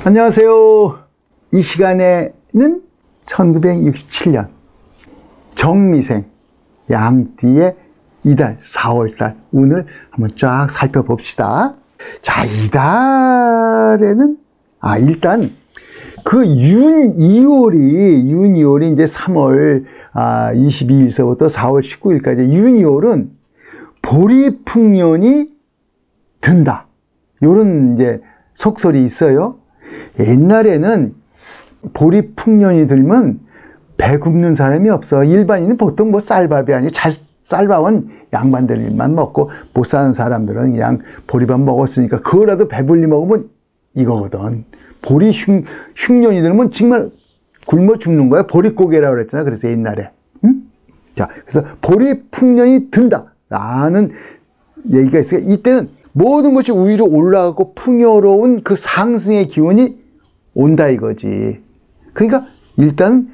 안녕하세요. 이 시간에는 1967년 정미생 양띠의 이달 4월달 운을 한번 쫙 살펴봅시다. 자, 이달에는 일단 그 윤이월이 이제 3월 22일서부터 4월 19일까지 윤이월은 보리풍년이 든다. 요런 이제 속설이 있어요. 옛날에는 보리풍년이 들면 배 굽는 사람이 없어. 일반인은 보통 뭐 쌀밥이 아니고 쌀밥은 양반들만 먹고 못 사는 사람들은 그냥 보리밥 먹었으니까 그거라도 배불리 먹으면 이거거든. 보리 흉년이 들면 정말 굶어 죽는 거야. 보릿고개라고 그랬잖아. 그래서 옛날에. 응? 자, 그래서 보리풍년이 든다라는 얘기가 있어요. 이때는 모든 것이 위로 올라가고 풍요로운 그 상승의 기운이 온다 이거지. 그러니까 일단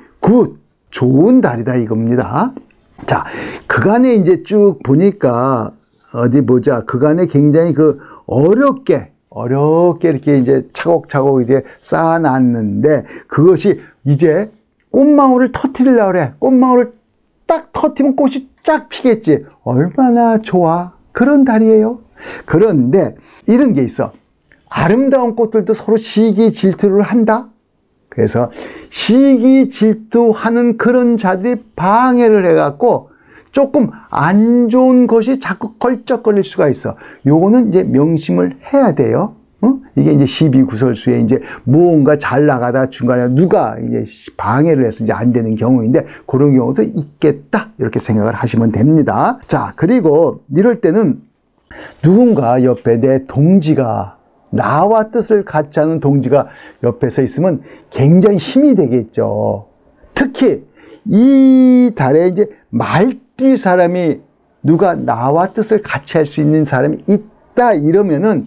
좋은 달이다 이겁니다. 자, 그간에 이제 쭉 보니까 어디 보자. 그간에 굉장히 어렵게 이렇게 이제 차곡차곡 이제 쌓아놨는데 그것이 이제 꽃망울을 터뜨리려고 그래. 꽃망울을 딱 터뜨리면 꽃이 쫙 피겠지. 얼마나 좋아. 그런 달이에요. 그런데 이런 게 있어. 아름다운 꽃들도 서로 시기 질투를 한다. 그래서 시기 질투하는 그런 자들이 방해를 해갖고 조금 안 좋은 것이 자꾸 걸쩍거릴 수가 있어. 요거는 이제 명심을 해야 돼요. 이게 이제 시비구설수에 이제 무언가 잘 나가다 중간에 누가 이제 방해를 해서 이제 안 되는 경우인데 그런 경우도 있겠다. 이렇게 생각을 하시면 됩니다. 자, 그리고 이럴 때는 누군가 옆에 내 동지가 나와 뜻을 같이 하는 동지가 옆에 서 있으면 굉장히 힘이 되겠죠. 특히 이 달에 이제 말띠 사람이 누가 나와 뜻을 같이 할 수 있는 사람이 있다 이러면은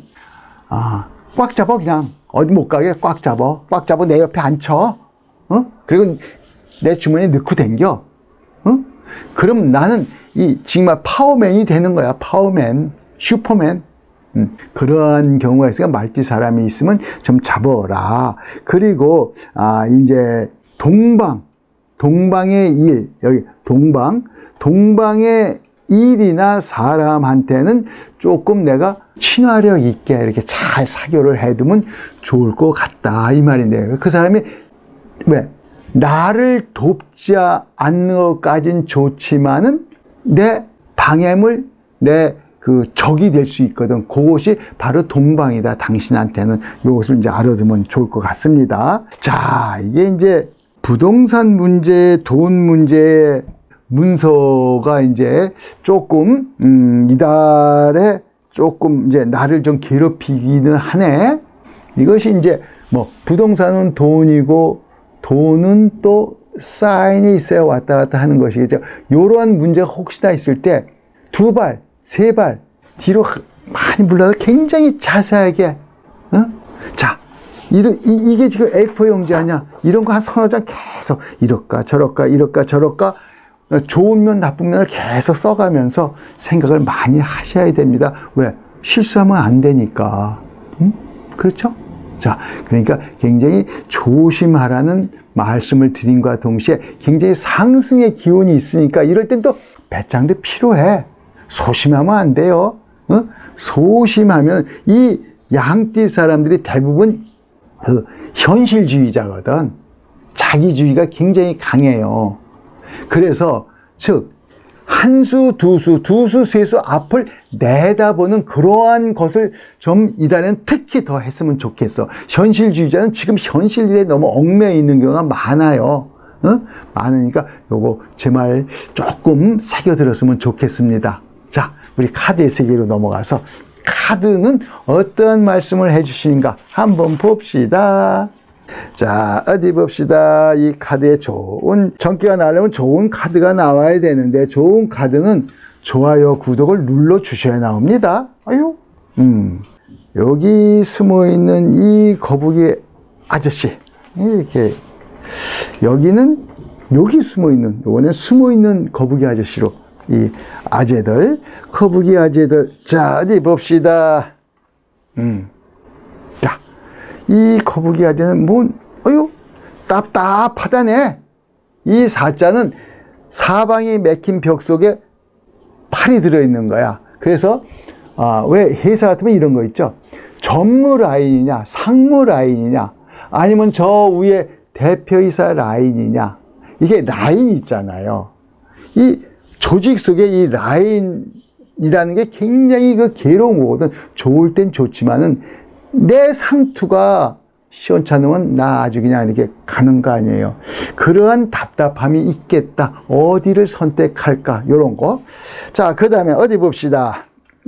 꽉 잡아. 그냥 어디 못 가게 꽉 잡아 내 옆에 앉혀. 그리고 내 주머니에 넣고 댕겨. 그럼 나는 정말 파워맨이 되는 거야. 파워맨, 슈퍼맨. 그러한 경우가 있으니까 말띠 사람이 있으면 좀 잡아라. 그리고 이제 동방의 일, 여기 동방의 일이나 사람한테는 조금 내가 친화력 있게 이렇게 잘 사교를 해두면 좋을 것 같다 이 말인데, 그 사람이 왜 나를 돕지 않는 것까진 좋지만은 내 방해물, 내 적이 될 수 있거든. 그것이 바로 동방이다. 당신한테는 이것을 이제 알아두면 좋을 것 같습니다. 자, 이게 이제 부동산 문제, 돈 문제, 문서가 이제 조금 이달에 조금 이제 나를 좀 괴롭히기는 하네. 이것이 이제 뭐 부동산은 돈이고 돈은 또 사인이 있어야 왔다 갔다 하는 것이겠죠. 이러한 문제가 혹시나 있을 때 2발, 3발 뒤로 많이 물러서 굉장히 자세하게, 자, 이게 지금 A4 용지 아니야? 이런 거 한 서너 장 계속 이럴까 저럴까 좋은 면 나쁜 면을 계속 써가면서 생각을 많이 하셔야 됩니다. 왜? 실수하면 안 되니까. 그렇죠? 자, 그러니까 굉장히 조심하라는 말씀을 드림과 동시에 굉장히 상승의 기운이 있으니까 이럴 땐 또 배짱도 필요해. 소심하면 안 돼요. 소심하면 이 양띠 사람들이 대부분 현실주의자거든. 자기주의가 굉장히 강해요. 그래서 즉 한수, 두수, 세수 앞을 내다보는 그러한 것을 좀 이달에는 특히 더 했으면 좋겠어. 현실주의자는 지금 현실 일에 너무 얽매여 있는 경우가 많아요. 많으니까 요거 제 말 조금 새겨들었으면 좋겠습니다. 자, 우리 카드의 세계로 넘어가서 카드는 어떤 말씀을 해주시는가 한번 봅시다. 자, 어디 봅시다. 이 카드에 좋은 전기가 나려면 좋은 카드가 나와야 되는데 좋은 카드는 좋아요, 구독을 눌러주셔야 나옵니다. 아유, 여기 숨어있는 이 거북이 아저씨, 이렇게 여기는 여기 숨어있는, 요거는 숨어있는 거북이 아저씨로 이 아재들, 거북이 아재들. 자, 어디 봅시다. 자, 이 거북이 아재는 어휴, 답답하다네. 이 사자는 사방이 맥힌 벽 속에 팔이 들어있는 거야. 그래서 왜 회사 같으면 이런 거 있죠. 전무 라인이냐 상무 라인이냐 아니면 저 위에 대표이사 라인이냐, 이게 라인 있잖아요. 이 조직 속에 이 라인이라는 게 굉장히 괴로운 거거든. 좋을 땐 좋지만은 내 상투가 시원찮으면 나 아주 그냥 이렇게 가는 거 아니에요. 그러한 답답함이 있겠다. 어디를 선택할까? 요런 거. 자, 그 다음에 어디 봅시다.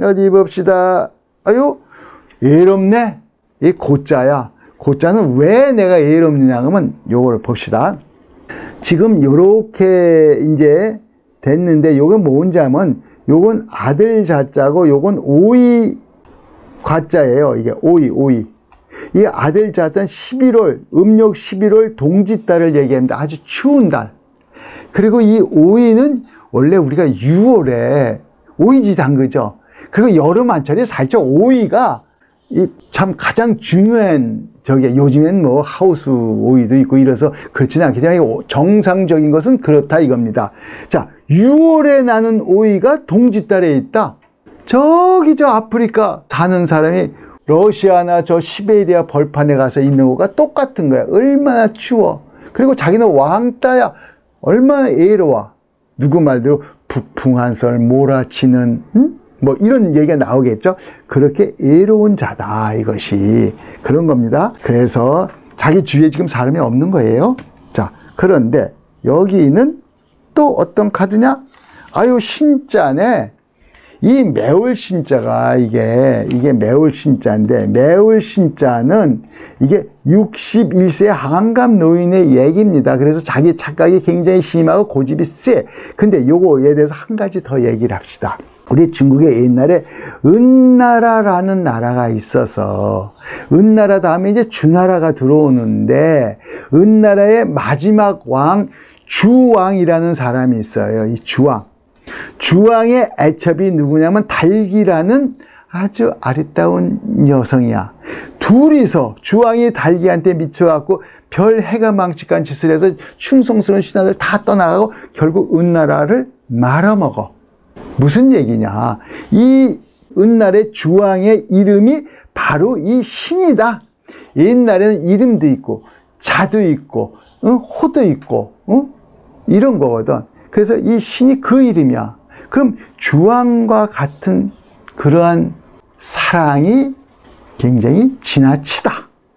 아유, 애롭네? 이 고자야. 고자는 왜 내가 애롭느냐 하면 요걸 봅시다. 지금 요렇게 이제 됐는데 요건 뭔지 하면 요건 아들 자자고 요건 오이 과자예요. 이게 오이. 이 아들 자자는 11월, 음력 11월 동짓달을 얘기합니다. 아주 추운 달. 그리고 이 오이는 원래 우리가 6월에 오이지 담그죠. 그리고 여름 한철에 살짝 오이가 참 가장 중요한 요즘엔 뭐 하우스 오이도 있고 이래서 그렇지는 않기 때문에 정상적인 것은 그렇다 이겁니다. 자, 6월에 나는 오이가 동짓달에 있다. 저기 저 아프리카 사는 사람이 러시아나 저 시베리아 벌판에 가서 있는 거가 똑같은 거야. 얼마나 추워. 그리고 자기는 왕따야. 얼마나 애로워. 누구 말대로 북풍한 설 몰아치는 뭐 이런 얘기가 나오겠죠. 그렇게 애로운 자다, 이것이. 그런 겁니다. 그래서 자기 주위에 지금 사람이 없는 거예요. 자, 그런데 여기는 또 어떤 카드냐? 아유, 신자네. 이 매울 신자가 이게 매울 신자인데, 매울 신자는 이게 61세 한갑 노인의 얘기입니다. 그래서 자기 착각이 굉장히 심하고 고집이 세. 근데 요거에 대해서 한 가지 더 얘기를 합시다. 우리 중국에 옛날에 은나라라는 나라가 있어서 은나라 다음에 이제 주나라가 들어오는데 은나라의 마지막 왕 주왕이라는 사람이 있어요. 이 주왕의 애첩이 누구냐면 달기라는 아주 아리따운 여성이야. 둘이서 주왕이 달기한테 미쳐갖고 별 해가 망측한 짓을 해서 충성스러운 신하들 다 떠나가고 결국 은나라를 말아먹어. 무슨 얘기냐? 이 은나라의 주왕의 이름이 바로 이 신이다. 옛날에는 이름도 있고 자도 있고 호도 있고 이런 거거든. 그래서 이 신이 그 이름이야. 그럼 주왕과 같은 그러한 사랑이 굉장히 지나치다.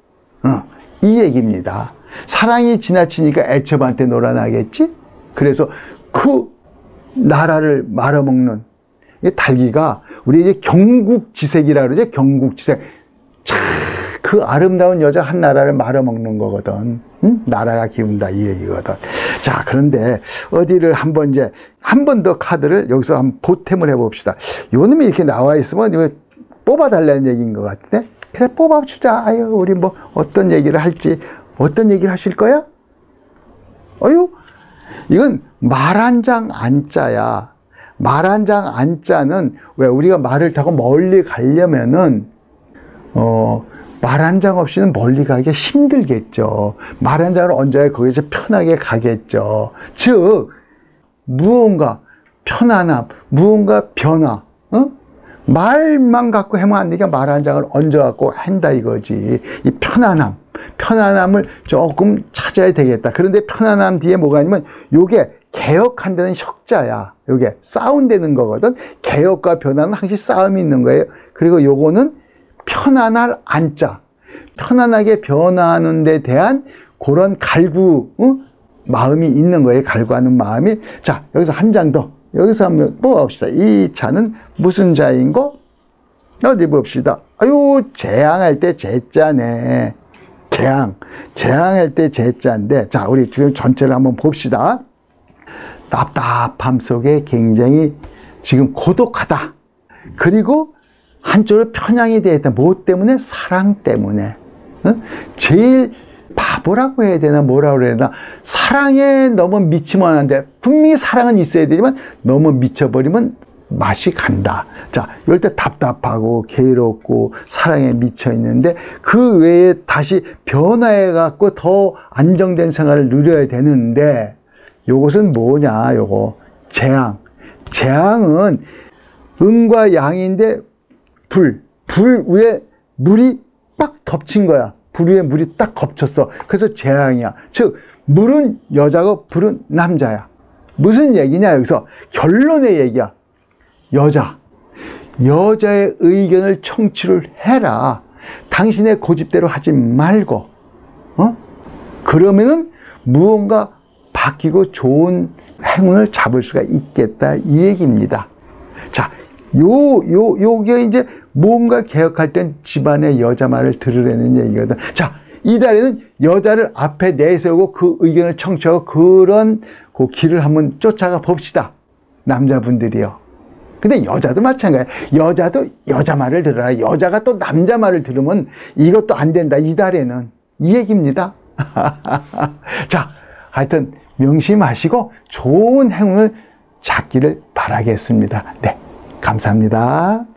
이 얘기입니다. 사랑이 지나치니까 애첩한테 놀아나겠지? 그래서 그 나라를 말아먹는 달기가 우리 이제 경국지색이라 그러죠. 경국지색. 참, 그 아름다운 여자 한 나라를 말아먹는 거거든. 나라가 기운다 이 얘기거든. 자, 그런데 어디를 한 번 더 카드를 여기서 한번 보탬을 해봅시다. 요 놈이 이렇게 나와 있으면 이거 뽑아달라는 얘기인 것 같은데. 그래, 뽑아주자. 아유, 우리 뭐 어떤 얘기를 할지. 어떤 얘기를 하실 거야? 어유, 이건 말 한 장 안자야. 말 한 장 안자는 왜 우리가 말을 타고 멀리 가려면은 말 한 장 없이는 멀리 가기가 힘들겠죠. 말 한 장을 얹어야 거기서 편하게 가겠죠. 즉 무언가 편안함, 무언가 변화, 말만 갖고 하면 안 되니까 말 한 장을 얹어갖고 한다 이거지. 이 편안함을 조금 찾아야 되겠다. 그런데 편안함 뒤에 뭐가 아니면 요게 개혁한다는 혁자야. 요게 싸운다는 거거든. 개혁과 변화는 항상 싸움이 있는 거예요. 그리고 요거는 편안할 안자. 편안하게 변화하는 데 대한 그런 갈구, 마음이 있는 거예요. 갈구하는 마음이. 자, 여기서 한 장 더. 여기서 한번 뽑아봅시다. 이 자는 무슨 자인 거? 어디 봅시다. 아유, 재앙할 때 재자네. 재앙할 때 재자인데, 자, 우리 지금 전체를 한번 봅시다. 답답함 속에 굉장히 지금 고독하다. 그리고 한쪽으로 편향이 되어 있다. 뭐 때문에? 사랑 때문에. 제일 바보라고 해야 되나 뭐라고 해야 되나, 사랑에 너무 미치면 안 돼. 분명히 사랑은 있어야 되지만 너무 미쳐버리면 맛이 간다. 자, 이럴 때 답답하고 괴롭고 사랑에 미쳐 있는데 그 외에 다시 변화해 갖고 더 안정된 생활을 누려야 되는데 요것은 뭐냐? 요거 재앙. 재앙은 음과 양인데 불 위에 물이 빡 덮친 거야. 불 위에 물이 딱 덮쳤어. 그래서 재앙이야. 즉 물은 여자고 불은 남자야. 무슨 얘기냐? 여기서 결론의 얘기야. 여자의 의견을 청취를 해라. 당신의 고집대로 하지 말고, 그러면은 무언가 바뀌고 좋은 행운을 잡을 수가 있겠다. 이 얘기입니다. 자, 요게 이제 뭔가 개혁할 땐 집안의 여자 말을 들으라는 얘기거든. 자, 이 달에는 여자를 앞에 내세우고 그 의견을 청취하고 그런 그 길을 한번 쫓아가 봅시다. 남자분들이요. 근데 여자도 마찬가지야. 여자도 여자 말을 들어라. 여자가 또 남자 말을 들으면 이것도 안 된다. 이 달에는. 이 얘기입니다. 자, 하여튼 명심하시고 좋은 행운을 찾기를 바라겠습니다. 네, 감사합니다.